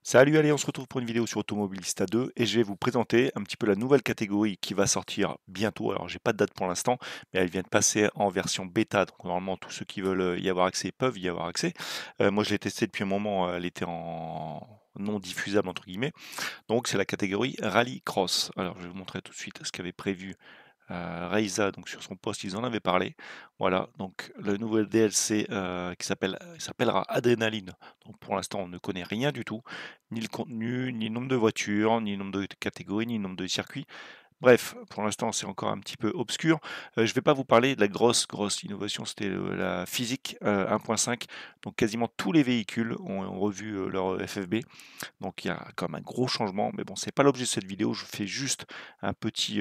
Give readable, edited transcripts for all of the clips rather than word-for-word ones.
Salut, allez, on se retrouve pour une vidéo sur Automobilista 2 et je vais vous présenter un petit peu la nouvelle catégorie qui va sortir bientôt. Alors, j'ai pas de date pour l'instant, mais elle vient de passer en version bêta. Donc, normalement, tous ceux qui veulent y avoir accès peuvent y avoir accès. Moi, je l'ai testé depuis un moment. Elle était en non diffusable, entre guillemets. Donc, c'est la catégorie Rally Cross. Alors, je vais vous montrer tout de suite ce qu'avait prévu Reiza, donc sur son post, ils en avaient parlé. Voilà, donc le nouvel DLC s'appellera Adrénaline. Donc pour l'instant, on ne connaît rien du tout, ni le contenu, ni le nombre de voitures, ni le nombre de catégories, ni le nombre de circuits. Bref, pour l'instant, c'est encore un petit peu obscur. Je ne vais pas vous parler de la grosse innovation, c'était la physique 1.5. Donc quasiment tous les véhicules ont revu leur FFB. Donc il y a quand même un gros changement, mais bon, c'est pas l'objet de cette vidéo. Je fais juste un petit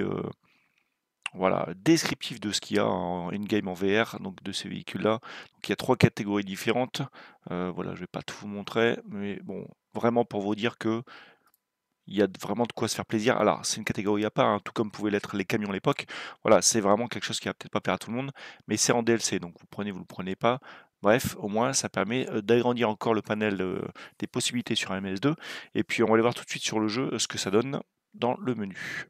voilà, descriptif de ce qu'il y a en in-game en VR, donc de ces véhicules-là. Donc il y a trois catégories différentes. Voilà, je vais pas tout vous montrer, mais bon, vraiment pour vous dire que il y a vraiment de quoi se faire plaisir. Alors, c'est une catégorie à part, hein, tout comme pouvaient l'être les camions à l'époque. Voilà, c'est vraiment quelque chose qui va peut-être pas plaire à tout le monde, mais c'est en DLC, donc vous le prenez pas. Bref, au moins, ça permet d'agrandir encore le panel des possibilités sur un MS2. Et puis, on va aller voir tout de suite sur le jeu ce que ça donne dans le menu.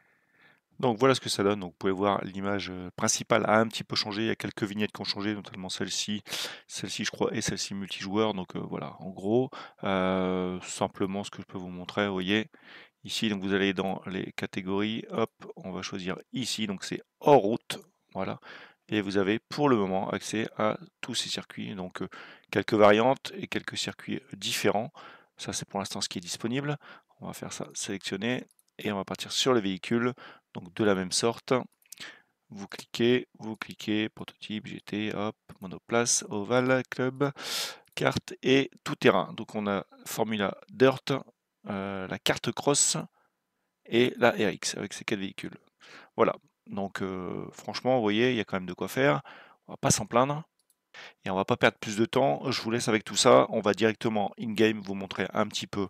Donc voilà ce que ça donne. Donc vous pouvez voir l'image principale a un petit peu changé. Il y a quelques vignettes qui ont changé, notamment celle-ci je crois et celle-ci multijoueur. Donc voilà, en gros, simplement ce que je peux vous montrer. Vous voyez ici, donc vous allez dans les catégories. Hop, on va choisir ici. Donc c'est hors route. Voilà. Et vous avez pour le moment accès à tous ces circuits. Donc quelques variantes et quelques circuits différents. Ça c'est pour l'instant ce qui est disponible. On va faire ça, sélectionner et on va partir sur le véhicule. Donc de la même sorte, vous cliquez, prototype, GT, hop, monoplace, ovale, club, carte et tout terrain. Donc on a Formula Dirt, la carte cross et la RX avec ces quatre véhicules. Voilà, donc franchement, vous voyez, il y a quand même de quoi faire. On va pas s'en plaindre. Et on va pas perdre plus de temps, je vous laisse avec tout ça. On va directement in-game vous montrer un petit peu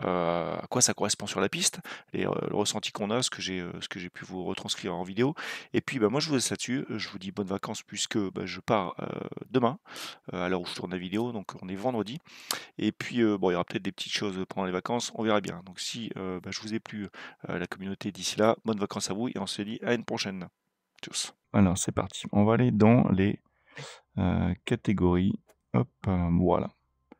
à quoi ça correspond sur la piste, et le ressenti qu'on a, ce que j'ai pu vous retranscrire en vidéo. Et puis bah, moi je vous laisse là-dessus, je vous dis bonnes vacances puisque bah, je pars demain, à l'heure où je tourne la vidéo, donc on est vendredi. Et puis bon, il y aura peut-être des petites choses pendant les vacances, on verra bien. Donc si bah, je vous ai plu, la communauté d'ici là, bonnes vacances à vous et on se dit à une prochaine. Tchuss. Alors c'est parti, on va aller dans les catégorie. Hop, voilà.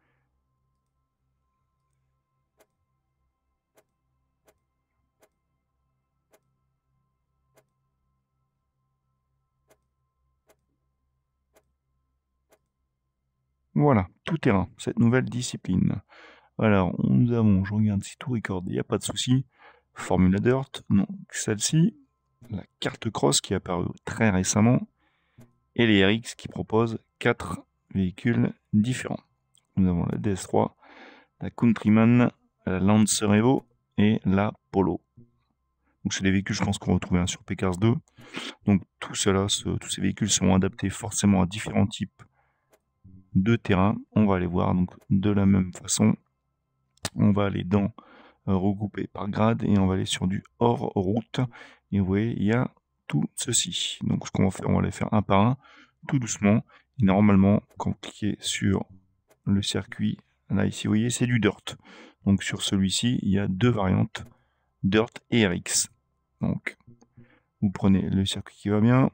Voilà, tout terrain, cette nouvelle discipline. Alors, nous avons, je regarde si tout record, il n'y a pas de souci. Formula Dirt, non, celle-ci. La carte cross qui est apparue très récemment. Et les RX qui proposent 4 véhicules différents. Nous avons la DS3, la Countryman, la Lancer Evo et la Polo. Donc c'est des véhicules, je pense qu'on retrouvait sur P-Cars 2. Donc tous ces véhicules sont adaptés forcément à différents types de terrain. On va aller voir donc de la même façon. On va aller dans regrouper par grade et on va aller sur du hors route. Et vous voyez, il y a tout ceci. Donc ce qu'on va faire, on va les faire un par un, tout doucement. Et normalement, quand vous cliquez sur le circuit, là ici, vous voyez, c'est du dirt. Donc sur celui-ci, il y a deux variantes, dirt et RX. Donc vous prenez le circuit qui va bien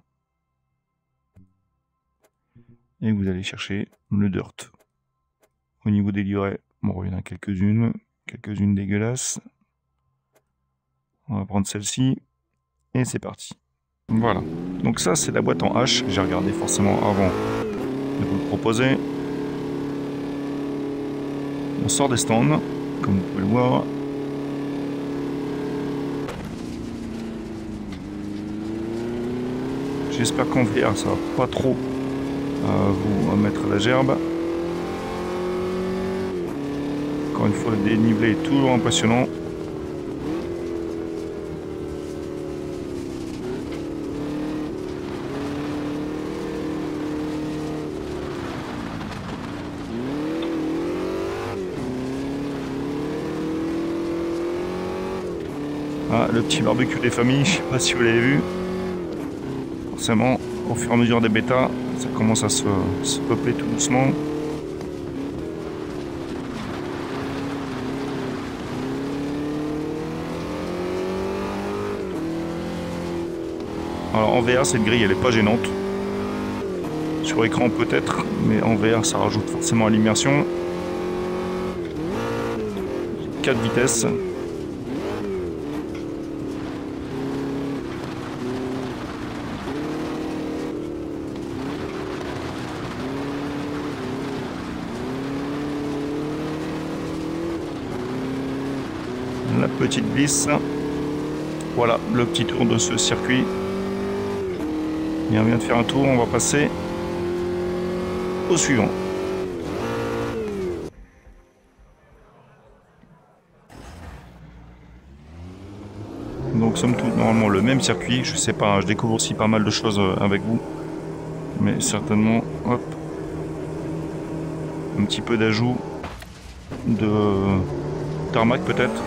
et vous allez chercher le dirt. Au niveau des livrets, bon, il y en a quelques-unes dégueulasses. On va prendre celle-ci et c'est parti. Voilà. Donc ça, c'est la boîte en H. J'ai regardé forcément avant de vous le proposer. On sort des stands, comme vous pouvez le voir. J'espère qu'en VR, ça va pas trop vous mettre à la gerbe. Encore une fois, le dénivelé est toujours impressionnant. Ah, le petit barbecue des familles, je sais pas si vous l'avez vu. Forcément, au fur et à mesure des bêtas, ça commence à se peupler tout doucement. Alors en VR, cette grille, elle est pas gênante. Sur écran peut-être, mais en VR, ça rajoute forcément à l'immersion. 4 vitesses. La petite glisse. Voilà le petit tour de ce circuit. Et on vient de faire un tour, on va passer au suivant. Donc somme toute normalement le même circuit, je sais pas, je découvre aussi pas mal de choses avec vous. Mais certainement, hop, un petit peu d'ajout de tarmac peut-être.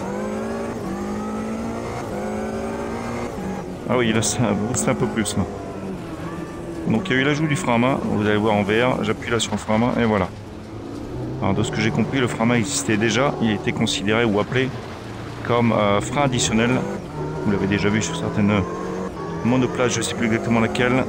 Ah oui, là ça booste un peu plus là. Donc il y a eu l'ajout du frein à main, vous allez voir en VR, j'appuie là sur le frein à main et voilà. Alors de ce que j'ai compris, le frein à main existait déjà, il a été considéré ou appelé comme frein additionnel. Vous l'avez déjà vu sur certaines monoplaces, je ne sais plus exactement laquelle.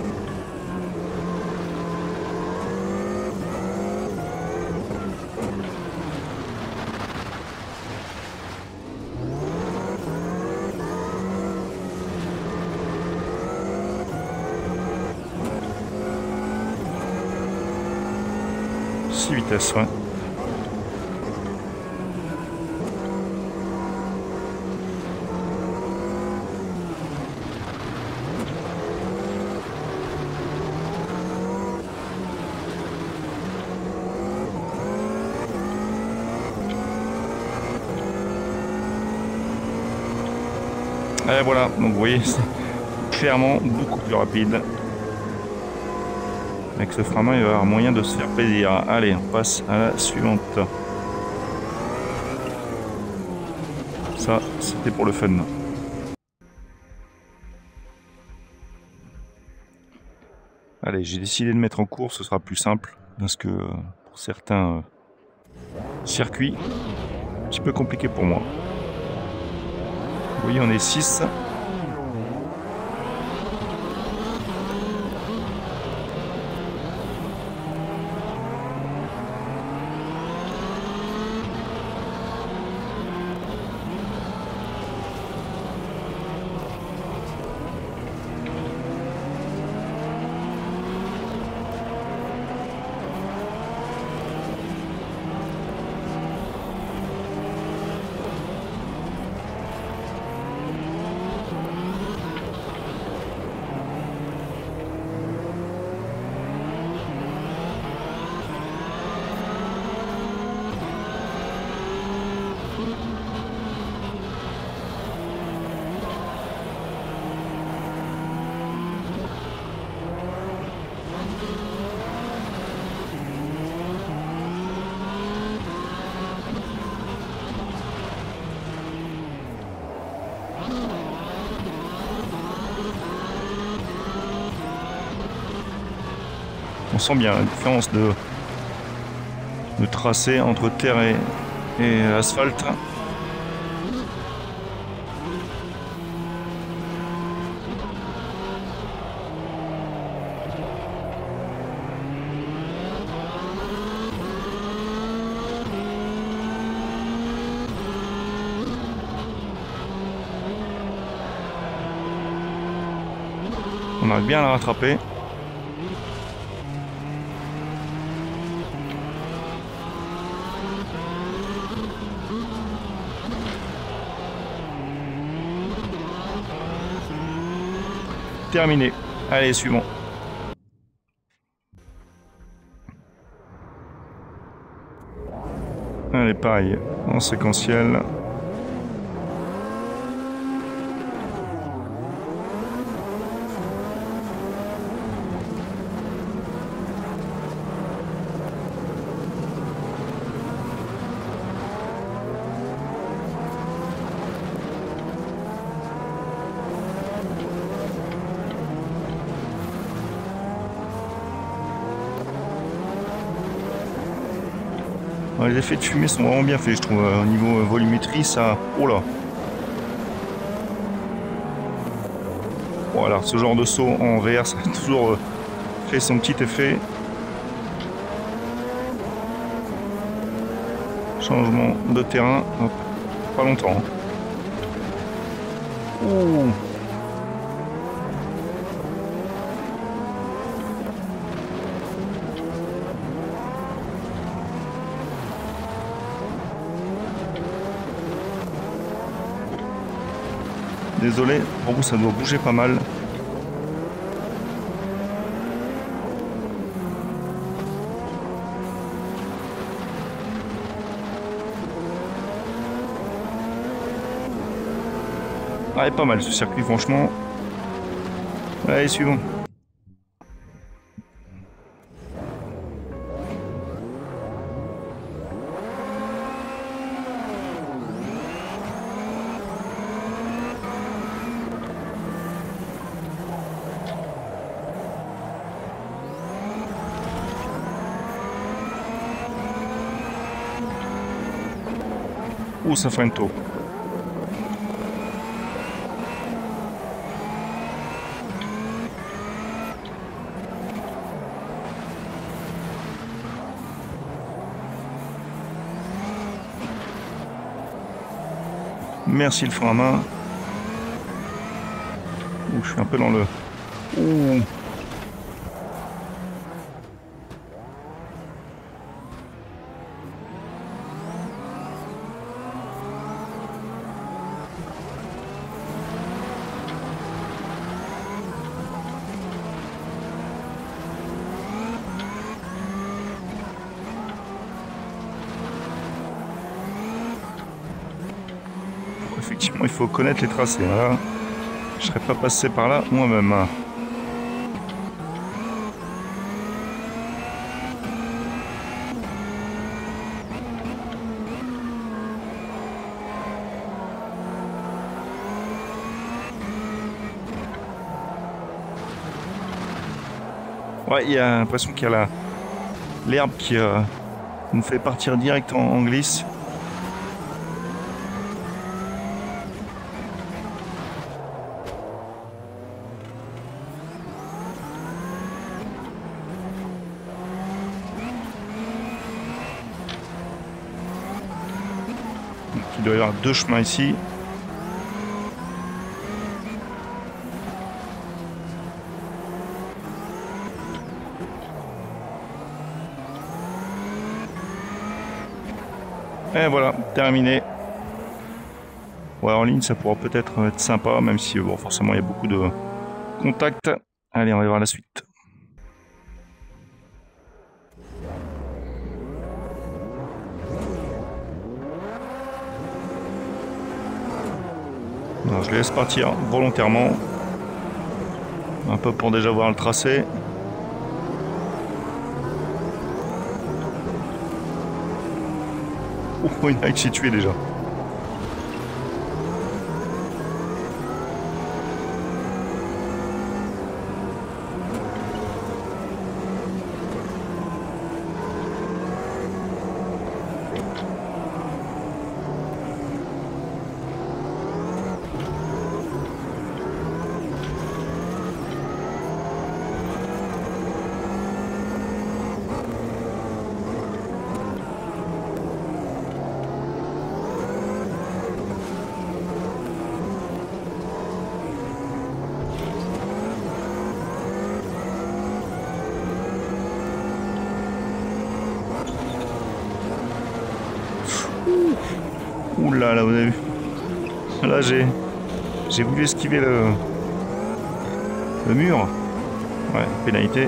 Vitesse, ouais. Et voilà, donc vous voyez, c'est clairement beaucoup plus rapide. Avec ce frein à main, il va y avoir moyen de se faire plaisir. Allez, on passe à la suivante. Ça, c'était pour le fun. Allez, j'ai décidé de mettre en cours, ce sera plus simple. Parce que pour certains circuits, un petit peu compliqué pour moi. Vous voyez, on est 6. On sent bien la différence de tracé entre terre et asphalte. On arrive bien à la rattraper. Terminé. Allez, suivant. Allez, pareil, en séquentiel. Les effets de fumée sont vraiment bien faits, je trouve. Au niveau volumétrie, ça... Oh là! Bon, alors ce genre de saut en VR, ça a toujours fait son petit effet. Changement de terrain, hop, pas longtemps. Ouh. Désolé, pour vous ça doit bouger pas mal. Ah, est pas mal ce circuit, franchement. Allez, suivant. Ouh, ça freine tôt. Merci le frein à main. Ouh, je suis un peu dans le... Ouh. Effectivement, il faut connaître les tracés. Là, je serais pas passé par là moi-même. Ouais, il y a l'impression qu'il y a l'herbe qui nous fait partir direct en glisse. Donc, il doit y avoir deux chemins ici. Et voilà, terminé. Ouais, en ligne, ça pourra peut-être être sympa, même si bon, forcément, il y a beaucoup de contacts. Allez, on va voir la suite. Alors, je les laisse partir volontairement. Un peu pour déjà voir le tracé. Oh, il y en a qui s'est tué déjà. Ouh là, là, vous avez vu. Là, j'ai voulu esquiver le mur. Ouais, pénalité.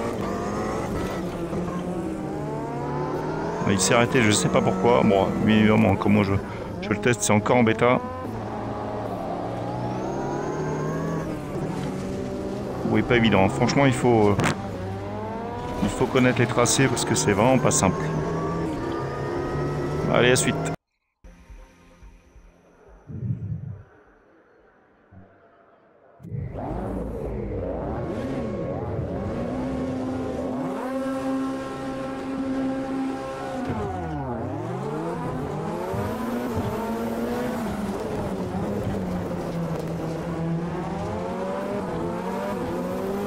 Il s'est arrêté, je sais pas pourquoi. Bon, bien évidemment, comme moi je le teste, c'est encore en bêta. Oui, pas évident. Franchement, il faut connaître les tracés parce que c'est vraiment pas simple. Allez, à suite.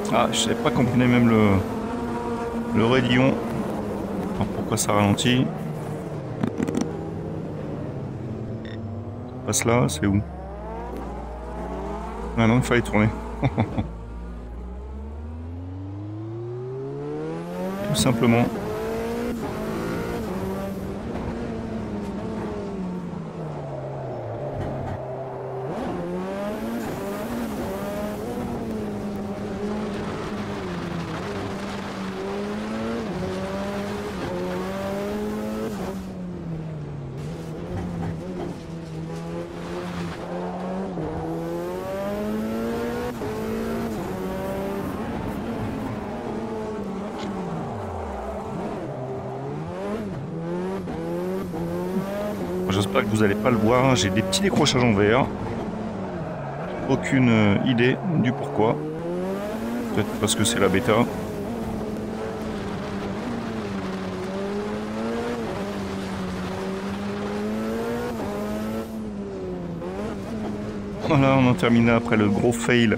Ah, je savais pas qu'on prenait même le rayon. Alors pourquoi ça ralentit? Passe là, c'est où? Ah non, il fallait tourner. Tout simplement. J'espère que vous n'allez pas le voir. J'ai des petits décrochages en verre. Aucune idée du pourquoi. Peut-être parce que c'est la bêta. Voilà, on a terminé après le gros fail.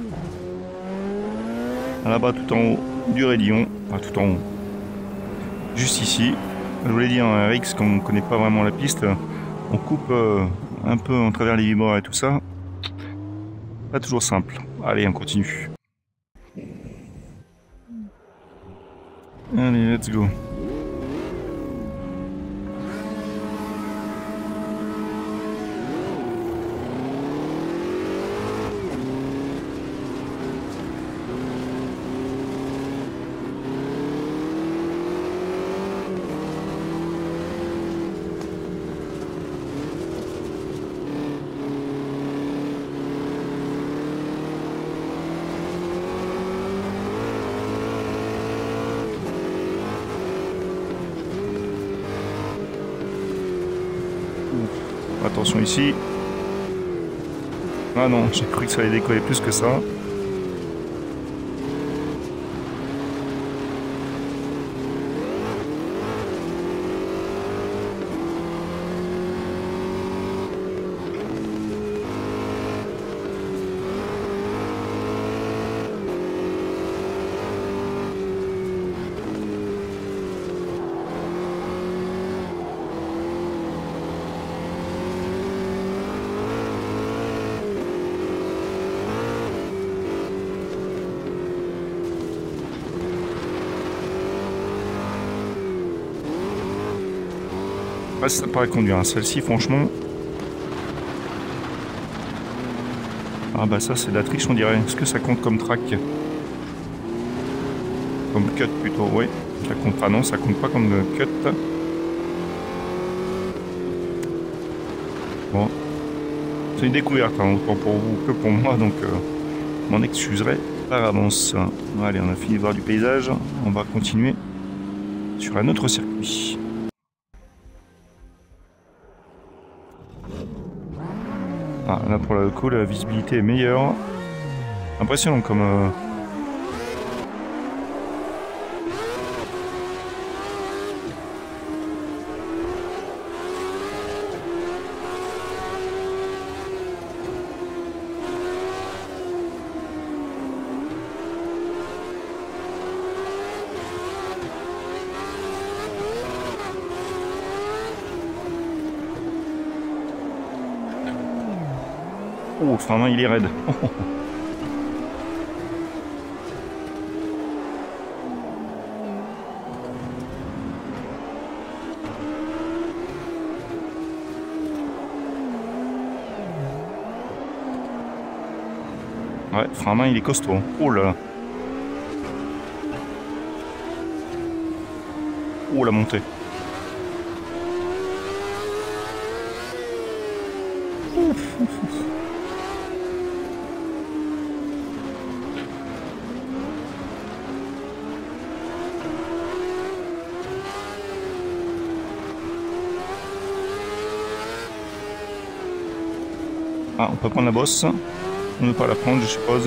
Là-bas, tout en haut du raidillon. Enfin, tout en haut. Juste ici. Je vous l'ai dit, un RX, comme on ne connaît pas vraiment la piste, on coupe un peu en travers les vibreurs et tout ça. Pas toujours simple. Allez, on continue. Allez, let's go. Attention ici. Ah non, j'ai cru que ça allait décoller plus que ça. Ouais, ça paraît conduire. Hein. Celle-ci, franchement. Ah bah ça, c'est de la triche, on dirait. Est-ce que ça compte comme track? Comme cut plutôt, oui. Ça compte pas, non, ça compte pas comme cut. Bon. C'est une découverte, hein, autant pour vous que pour moi, donc m'en excuserai par avance. Allez, on a fini de voir du paysage. On va continuer sur un autre circuit. Ah, là pour le coup la visibilité est meilleure. Impressionnant comme oh, le frein à main il est raide. Ouais, frein à main il est costaud. Oh là là. Oh la montée. Ah, on peut prendre la bosse. On ne peut pas la prendre, je suppose.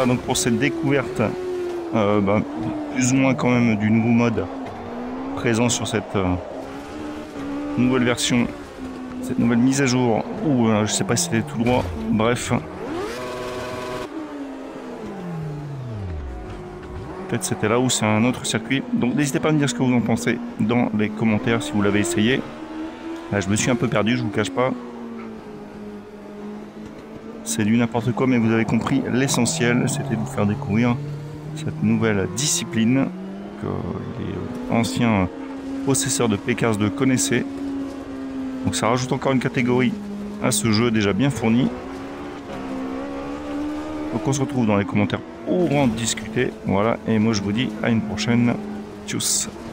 voilà donc pour cette découverte plus ou moins quand même du nouveau mode présent sur cette nouvelle version, cette nouvelle mise à jour, ou je sais pas si c'était tout droit, bref. Peut-être c'était là ou c'est un autre circuit. Donc n'hésitez pas à me dire ce que vous en pensez dans les commentaires si vous l'avez essayé. Là je me suis un peu perdu, je vous cache pas. C'est du n'importe quoi, mais vous avez compris l'essentiel, c'était de vous faire découvrir cette nouvelle discipline que les anciens possesseurs de P-Cars 2 connaissaient. Donc ça rajoute encore une catégorie à ce jeu déjà bien fourni. Donc on se retrouve dans les commentaires pour en discuter. Voilà, et moi je vous dis à une prochaine. Tchuss.